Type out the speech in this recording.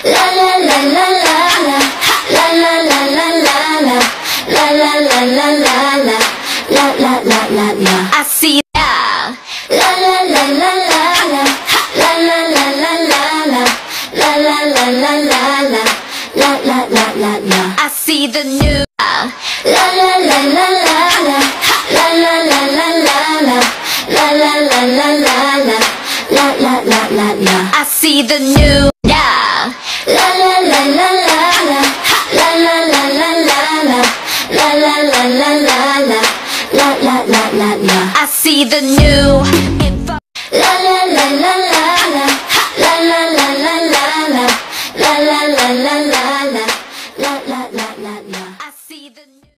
La la la la la la. La la la la la la. La la la la la la. La la la la la. I see ya. La la la la la la. La la la la la la. La la la la la la. La la la la la. I see the new. La la la la la la. La la la la la la. La la la la la la. La la la la la. I see the new. Yeah. La la la la la la. La la la la la la. La la la la la la. La la la la la. I see the new.